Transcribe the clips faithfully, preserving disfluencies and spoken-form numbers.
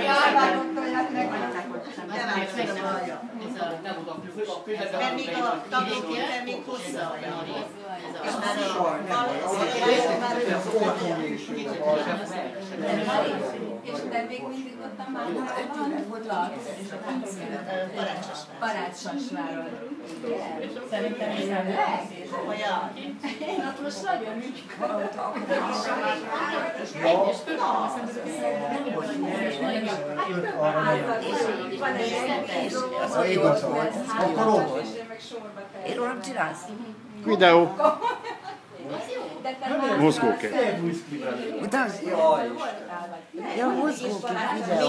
Mert még a tagok még hosszabb. És te még mindig ott a Márton laksz? Parácsasváron. Szerintem ez a olyan. Hát most nagyon működtek. Én rólam csinálsz? Videó. Mozgókép. Utána? Ja, mozgókép, videó.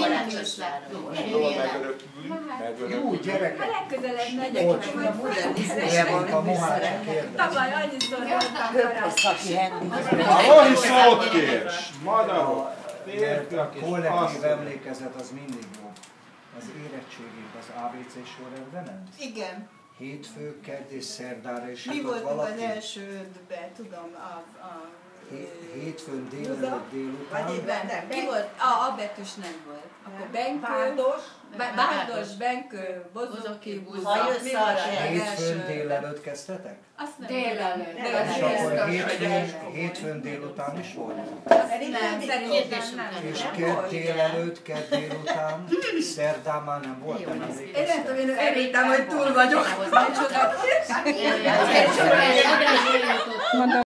Jó gyerekek! Legközelebb megyek, majd fordítani. Tavaly annyiszor voltam Szaki hendi. Ahogy szót kérsz! Madarok! Mert a kollektív emlékezet az mindig jobb. Az érettségig az á bé cé sorrendben nem? Igen. Hétfő, kedd és szerdára is Mi jutott voltunk valaki? az elsődben, tudom, a... a Hétfőn délelőtt délután. Vagy éppen nem. Mi volt? A, a betűs nem volt. Akkor Benkő, Bárdos, Bárdos, Benkő, Bozoki, Búza. Mi volt a Hétfőn legelső? délelőtt kezdtetek? Azt nem délelőtt. És akkor hétfőn, hétfőn délután is volt? Nem, szerintem nem. És kedd délelőtt, kedd délután, szerdán már nem volt? Én nem tudom, én elhittem, hogy túl vagyok. Mondom.